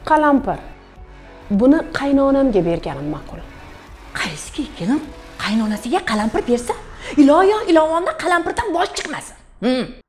Qalampir. Buni qaynonamga berganim ma'qul. Qaysi keyin qaynonasiga qalampir bersa, iloyo ilovonda qalampirdan bosh chiqmasin.